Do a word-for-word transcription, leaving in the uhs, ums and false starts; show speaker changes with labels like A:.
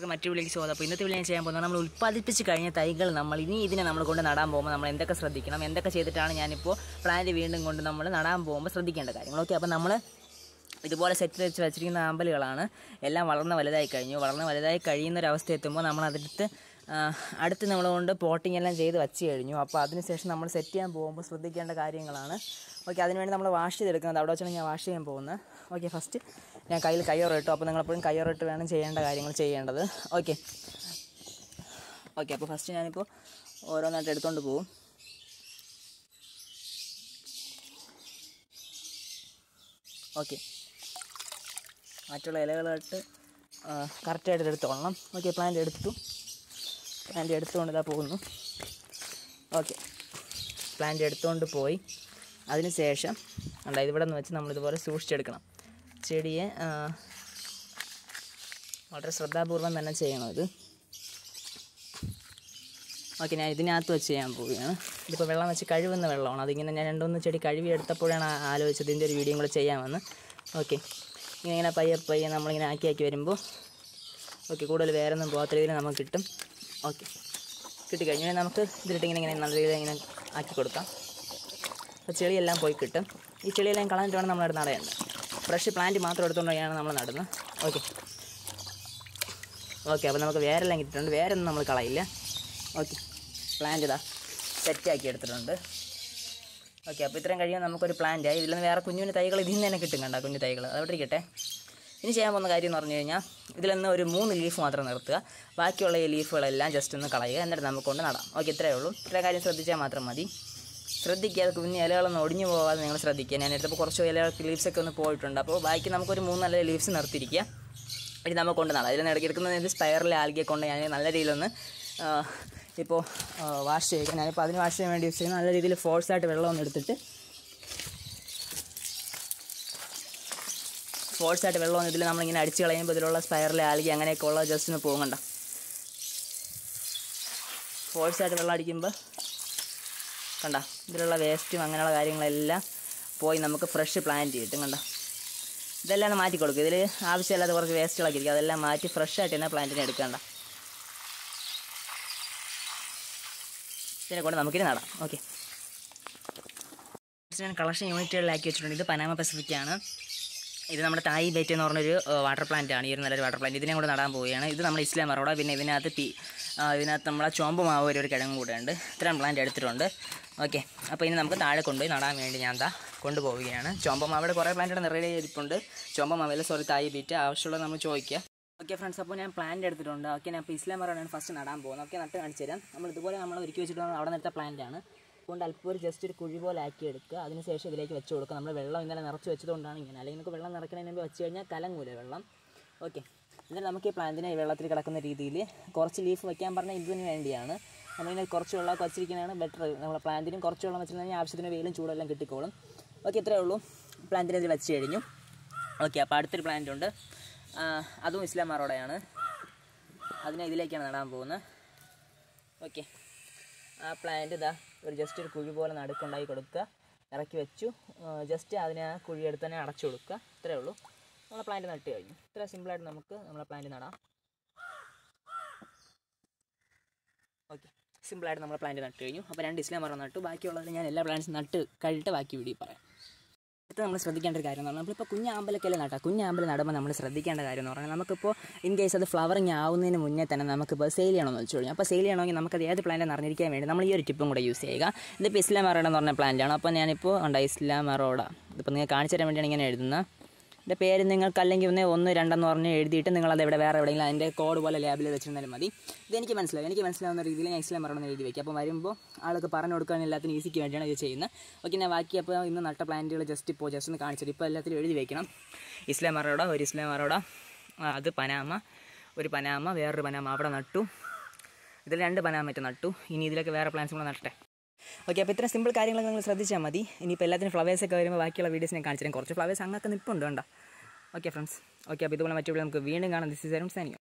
A: എല്ലാവർക്കും മറ്റു വിളിക്ക് സ്വാഗതം. അപ്പോൾ ഇന്നത്തെ വിളി ഞാൻ ചെയ്യാൻ പോകുന്നത് നമ്മൾ ഉൽപ്പാദിപ്പിച്ച് കഴിഞ്ഞ തൈകൾ നമ്മൾ ഇനി ഇതിനെ നമ്മൾ കൊണ്ട് നടാൻ പോകുമ്പോൾ നമ്മൾ എന്തൊക്കെ ശ്രദ്ധിക്കണം, എന്തൊക്കെ ചെയ്തിട്ടാണ് ഞാനിപ്പോൾ പ്ലാന്റ് വീണ്ടും കൊണ്ട് നമ്മൾ നടാൻ പോകുമ്പോൾ ശ്രദ്ധിക്കേണ്ട കാര്യങ്ങൾ. ഓക്കെ, അപ്പോൾ നമ്മൾ ഇതുപോലെ സെറ്റ് വെച്ച് വെച്ചിരിക്കുന്ന ആമ്പലുകളാണ്. എല്ലാം വളർന്ന് വലുതായി കഴിഞ്ഞു. വളർന്ന് വലുതായി കഴിയുന്നൊരവസ്ഥ എത്തുമ്പോൾ നമ്മൾ അതിനടുത്ത് അടുത്ത് നമ്മളുകൊണ്ട് പോട്ടിങ് എല്ലാം ചെയ്ത് വെച്ച് കഴിഞ്ഞു. അപ്പോൾ അതിനുശേഷം നമ്മൾ സെറ്റ് ചെയ്യാൻ പോകുമ്പോൾ ശ്രദ്ധിക്കേണ്ട കാര്യങ്ങളാണ്. ഓക്കെ, അതിനുവേണ്ടി നമ്മൾ വാഷ് ചെയ്തെടുക്കുന്നത്. അവിടെ വെച്ചാണ് ഞാൻ വാഷ് ചെയ്യാൻ പോകുന്നത്. ഓക്കെ, ഫസ്റ്റ് ഞാൻ കയ്യിൽ കയ്യോറിട്ടു. അപ്പോൾ നിങ്ങളെപ്പോഴും കയ്യോറിട്ട് വേണം ചെയ്യേണ്ട കാര്യങ്ങൾ ചെയ്യേണ്ടത്. ഓക്കെ ഓക്കെ അപ്പോൾ ഫസ്റ്റ് ഞാനിപ്പോൾ ഓരോന്നായിട്ട് എടുത്തുകൊണ്ട് പോകും. ഓക്കെ, മറ്റുള്ള ഇലകളായിട്ട് കറക്റ്റായിട്ട് എടുത്തോളണം. ഓക്കെ, പ്ലാന്റ് എടുത്തു. പ്ലാന്റ് എടുത്തുകൊണ്ട് ഇതാ പോകുന്നു. ഓക്കെ, പ്ലാന്റ് എടുത്തുകൊണ്ട് പോയി അതിന് ശേഷം അല്ല ഇതിവിടെ നിന്ന് വെച്ച് നമ്മളിതുപോലെ സൂക്ഷിച്ചെടുക്കണം. ചെടിയെ വളരെ ശ്രദ്ധാപൂർവം തന്നെ ചെയ്യണം ഇത്. ഓക്കെ, ഞാൻ ഇതിനകത്ത് വെച്ച് ചെയ്യാൻ പോവുകയാണ്. ഇതിപ്പോൾ വെള്ളം വെച്ച് കഴുകുന്ന വെള്ളമാണ്. അതിങ്ങനെ ഞാൻ രണ്ടൊന്ന് ചെടി കഴുകി എടുത്തപ്പോഴാണ് ആലോചിച്ചത് ഇതിൻ്റെ ഒരു വീഡിയോ കൂടെ ചെയ്യാമെന്ന്. ഓക്കെ, ഇങ്ങനെ ഇങ്ങനെ പയ്യെ പയ്യെ നമ്മളിങ്ങനെ ആക്കി ആക്കി വരുമ്പോൾ ഓക്കെ കൂടുതൽ വേറൊന്നും പോകാത്ത രീതിയിൽ നമുക്ക് കിട്ടും. ഓക്കെ, കിട്ടിക്കഴിഞ്ഞാൽ നമുക്ക് ഇതിലിട്ട് ഇങ്ങനെ ഇങ്ങനെ നല്ല രീതിയിൽ ഇങ്ങനെ ആക്കി കൊടുക്കാം. അപ്പോൾ ചെളിയെല്ലാം പോയി കിട്ടും. ഈ ചെളിയെല്ലാം കളഞ്ഞിട്ട് വേണം നമ്മളവിടെ നടേണ്ടത്. ഫ്രഷ് പ്ലാന്റ് മാത്രം എടുത്തുകൊണ്ടാണ് നമ്മൾ നടുന്നത്. ഓക്കെ ഓക്കെ അപ്പോൾ നമുക്ക് വേരെല്ലാം കിട്ടിയിട്ടുണ്ട്. വേരൊന്നും നമ്മൾ കളയില്ല. ഓക്കെ, പ്ലാന്റ് ഇതാ സെറ്റാക്കി എടുത്തിട്ടുണ്ട്. ഓക്കെ, അപ്പോൾ ഇത്രയും കഴിയുമ്പോൾ നമുക്കൊരു പ്ലാന്റായി. ഇതിൽ നിന്ന് വേറെ കുഞ്ഞു കുഞ്ഞു തൈകൾ ഇതിൽ നിന്ന് തന്നെ കിട്ടും. കണ്ട കുഞ്ഞു തൈകൾ അതോടെ ഇരിക്കട്ടെ. ഇനി ചെയ്യാൻ പോകുന്ന കാര്യം എന്ന് പറഞ്ഞു കഴിഞ്ഞാൽ ഇതിൽ നിന്ന് ഒരു മൂന്ന് ലീഫ് മാത്രം നിർത്തുക. ബാക്കിയുള്ള ഈ ലീഫുകളെല്ലാം ജസ്റ്റ് ഒന്ന് കളയുക. എന്നിട്ട് നമുക്ക് കൊണ്ട് നടാം. ഓക്കെ, ഇത്രയേ ഉള്ളൂ. ഇത്രയും കാര്യം ശ്രദ്ധിച്ചാൽ മാത്രം മതി. ശ്രദ്ധിക്കുക, കുഞ്ഞ് ഇലകളൊന്നും ഒടിഞ്ഞു പോകാതെ നിങ്ങൾ ശ്രദ്ധിക്കുക. ഞാൻ എടുത്തപ്പോൾ കുറച്ച് ഇലകൾക്ക് ലീവ്സൊക്കെ ഒന്ന് പോയിട്ടുണ്ട്. അപ്പോൾ ബാക്കി നമുക്കൊരു മൂന്ന് നല്ല ലീവ്സ് നിർത്തിയിരിക്കുക. ഇനി നമുക്ക് കൊണ്ട് നടാം. ഇതിൽ ഇടയ്ക്ക് എടുക്കുന്നത് സ്പൈറൽ ആൽഗയെ കൊണ്ട് ഞാൻ നല്ല രീതിയിലൊന്ന് ഇപ്പോൾ വാഷ് ചെയ്യുക. ഞാനിപ്പോൾ അതിന് വാഷ് ചെയ്യാൻ വേണ്ടി യൂസ് ചെയ്യുന്നത് നല്ല രീതിയിൽ ഫോഴ്സായിട്ട് വെള്ളമൊന്നും എടുത്തിട്ട് ഫോഴ്സായിട്ട് വെള്ളമൊന്നും ഇതിൽ നമ്മളിങ്ങനെ അടിച്ച് കളയുമ്പോൾ ഇതിലുള്ള സ്പൈറൽ ആൽഗി അങ്ങനെയൊക്കെ ഉള്ള ജസ്റ്റ് ഒന്ന് പോകണ്ട. ഫോഴ്സായിട്ട് വെള്ളം അടിക്കുമ്പോൾ കണ്ട ഇതിലുള്ള വേസ്റ്റും അങ്ങനെയുള്ള കാര്യങ്ങളെല്ലാം പോയി നമുക്ക് ഫ്രഷ് പ്ലാന്റ് കിട്ടും. കണ്ട ഇതെല്ലാം മാറ്റി കൊടുക്കും. ഇതിൽ ആവശ്യമില്ലാത്ത കുറച്ച് വേസ്റ്റുകളൊക്കെ ഇരിക്കും. അതെല്ലാം മാറ്റി ഫ്രഷായിട്ട് തന്നെ പ്ലാന്റിനെ എടുക്കണ്ട. ഇതിനെ കൊണ്ട് നമുക്കിനി നടാം. ഓക്കെ, ഞാൻ കളക്ഷൻ യൂണിറ്റുകളിലാക്കി വെച്ചിട്ടുണ്ട്. ഇത് പനാമ പസഫിക്കാണ്. ഇത് നമ്മുടെ തായ് ബേറ്റ് എന്ന് പറഞ്ഞൊരു വാട്ടർ പ്ലാന്റ് ആണ്. ഈ ഒരു നല്ലൊരു വാട്ടർ പ്ലാന്റ്. ഇതിനെ കൂടെ നടാൻ പോവുകയാണ്. ഇത് നമ്മുടെ ഇസ്ലാം മറോഡ. പിന്നെ ഇതിനകത്ത് പി ഇതിനകത്ത് നമ്മളെ ചോമ്പ് മാവ് ഒരു കിഴങ്ങും കൂടെ ഉണ്ട്. ഇത്രയും പ്ലാന്റ് എടുത്തിട്ടുണ്ട്. ഓക്കെ, അപ്പോൾ ഇനി നമുക്ക് താഴെ കൊണ്ടുപോയി നടാൻ വേണ്ടി ഞാൻ എന്താ കൊണ്ടുപോവുകയാണ്. ചോമ്പ മാവിടെ കുറേ പ്ലാന്റുകൾ നിറയെ ഇരിപ്പുണ്ട്. ചോമ്പ മാവിൽ സോറി തായ് ബേറ്റ് ആവശ്യമുള്ളത് നമ്മൾ ചോദിക്കുക. ഓക്കെ ഫ്രണ്ട്സ്, അപ്പോൾ ഞാൻ പ്ലാന്റ് എടുത്തിട്ടുണ്ട്. ഓക്കെ, ഞാൻ ഇപ്പോൾ ഇസ്ലാം മറോഡാണ് ഫസ്റ്റ് നടാൻ പോകുന്നത്. ഓക്കെ, നട്ട് കാണിച്ചു തരാം. നമ്മൾ ഇതുപോലെ നമ്മൾ ഒരുക്കി വെച്ചിട്ട് അവിടെ നിന്നെടുത്ത പ്ലാന്റാണ്. അതുകൊണ്ട് അല്പം ഒരു ജസ്റ്റ് ഒരു കുഴി പോലെ ആക്കി എടുക്കുക. അതിനുശേഷം ഇതിലേക്ക് വെച്ച് കൊടുക്കുക. നമ്മൾ വെള്ളം ഇന്നലെ നിറച്ച് വെച്ചതുകൊണ്ടാണ് ഇങ്ങനെ. അല്ലെങ്കിൽ നമുക്ക് വെള്ളം നിറയ്ക്കുന്നതിന് മുമ്പ് വെച്ച് കഴിഞ്ഞാൽ കലങ്ങൂല വെള്ളം. ഓക്കെ, എന്നിട്ട് നമുക്ക് ഈ പ്ലാന്റിനെ വെള്ളത്തിൽ കിടക്കുന്ന രീതിയിൽ കുറച്ച് ലീഫ് വയ്ക്കാൻ പറഞ്ഞാൽ ഇതിന് വേണ്ടിയാണ്. നമ്മളിങ്ങനെ കുറച്ച് വെള്ളമൊക്കെ വച്ചിരിക്കുന്നതാണ് ബെറ്റർ. നമ്മളെ പ്ലാന്റിനും കുറച്ച് വെള്ളം വെച്ചിട്ടുണ്ടെങ്കിൽ ആവശ്യത്തിന് വെയിലും ചൂടെല്ലാം കിട്ടിക്കോളും. ഓക്കെ, ഇത്രയേ ഉള്ളൂ. പ്ലാന്റിനെ ഇതിൽ വെച്ച് കഴിഞ്ഞു. ഓക്കെ, അപ്പോൾ അടുത്തൊരു പ്ലാന്റ് ഉണ്ട്. അതും ഇസ്ലാം മറോഡയാണ്. അതിനെ ഇതിലേക്കാണ് നടാൻ പോകുന്നത്. ഓക്കെ, ആ പ്ലാന്റ് ഇതാ ഒരു ജസ്റ്റ് ഒരു കുഴി പോലെ നടുക്കുണ്ടാക്കി കൊടുക്കുക. ഇറക്കി വെച്ചു. ജസ്റ്റ് അതിനെ ആ കുഴി എടുത്ത് തന്നെ അടച്ചു കൊടുക്കുക. ഇത്രയേ ഉള്ളൂ. നമ്മളെ പ്ലാന്റ് നട്ട് കഴിഞ്ഞു. ഇത്ര സിമ്പിളായിട്ട് നമുക്ക് നമ്മളെ പ്ലാന്റ് നടാം. ഓക്കെ, സിമ്പിളായിട്ട് നമ്മളെ പ്ലാന്റ് നട്ട് കഴിഞ്ഞു. അപ്പോൾ രണ്ട് ഇസ്ലാം മറോ നട്ടു. ബാക്കിയുള്ളത് ഞാൻ എല്ലാ പ്ലാന്റ്സും നട്ട് കഴിഞ്ഞിട്ട് ബാക്കി വീഡിയോ പറയാം. അടുത്ത് നമ്മൾ ശ്രദ്ധിക്കേണ്ട ഒരു കാര്യം എന്ന് പറഞ്ഞാൽ നമ്മളിപ്പോൾ കുഞ്ഞാമ്പലൊക്കെയല്ലേ നട്ടാൽ കുഞ്ഞാമ്പൽ നടുമ്പോൾ നമ്മൾ ശ്രദ്ധിക്കേണ്ട കാര്യം എന്ന് പറഞ്ഞാൽ നമുക്കിപ്പോൾ ഇൻ കേസ് അത് ഫ്ലവറിങ് ആവുന്നതിന് മുന്നേ തന്നെ നമുക്കിപ്പോൾ സെയിൽ ചെയ്യണമെന്ന് വെച്ച് കഴിഞ്ഞാൽ അപ്പോൾ സെയിൽ ചെയ്യണമെങ്കിൽ നമുക്കത് ഏത് പ്ലാന്റ് അറിഞ്ഞിരിക്കാൻ വേണ്ടി നമ്മൾ ഈ ഒരു ടിപ്പും കൂടെ യൂസ് ചെയ്യുക. ഇതിപ്പോൾ ഇസ്ലാം മറോഡ എന്ന് പറഞ്ഞ പ്ലാന്റാണ്. അപ്പോൾ ഞാനിപ്പോൾ ഉണ്ട് ഇസ്ലാം മറോഡ. ഇതിപ്പോൾ നിങ്ങൾ കാണിച്ചു തരാൻ വേണ്ടിയാണ് ഇങ്ങനെ എഴുതുന്നത്. ഇതിൻ്റെ പേര് നിങ്ങൾക്ക് അല്ലെങ്കിൽ ഒന്ന് ഒന്ന് രണ്ടെന്ന് പറഞ്ഞ് എഴുതിയിട്ട് നിങ്ങളത് എവിടെ വേറെ എവിടെയെങ്കിലും അതിൻ്റെ കോഡ് പോലെ ലാബിൽ വെച്ചിരുന്നാലും മതി. ഇതെനിക്ക് മനസ്സിലാവും. എനിക്ക് മനസ്സിലാവുന്ന രീതിയിൽ ഞാൻ ഇസ്ലാം മറോഡ എഴുതി വയ്ക്കുക. അപ്പോൾ വരുമ്പോൾ ആൾക്ക് പറഞ്ഞു കൊടുക്കാൻ എല്ലാത്തിനും ഈസിക്ക് വേണ്ടിയാണ് ഇത് ചെയ്യുന്നത്. ഓക്കെ, ഞാൻ ബാക്കി അപ്പോൾ ഇന്ന് നട്ട പ്ലാന്റുകൾ ജസ്റ്റ് ഇപ്പോൾ ജസ്റ്റ് ഒന്ന് കാണിച്ചിട്ട് ഇപ്പോൾ എല്ലാത്തിലും എഴുതി വയ്ക്കണം. ഇസ്ലാം മറോഡ, ഒരു ഇസ്ലാം മറോഡ, അത് പനാമ, ഒരു പനാമ, വേറൊരു പനാമ അവിടെ നട്ടു. ഇതിൽ രണ്ട് പനാമറ്റ് നട്ടു. ഇനി ഇതിലൊക്കെ വേറെ പ്ലാന്റ്സ് കൂടെ നട്ടെ. ഓക്കെ, അപ്പോൾ ഇത്ര സിമ്പിൾ കാര്യങ്ങളൊക്കെ നിങ്ങൾ ശ്രദ്ധിച്ചാൽ മതി. ഇനിയിപ്പോൾ എല്ലാത്തിനും ഫ്ലവേഴ്സൊക്കെ വരുമ്പോൾ ബാക്കിയുള്ള വീഡിയോസ് ഞാൻ കാണിച്ചു തരാം. കുറച്ച് ഫ്ലവേഴ്സ് അങ്ങൊക്കെ നിൽപ്പുണ്ട്. കണ്ടോ? ഓക്കെ ഫ്രണ്ട്സ്, ഓക്കെ, അപ്പോൾ ഇതുപോലെ മറ്റു നമുക്ക് വീണ്ടും കാണാം. This is Arun signing.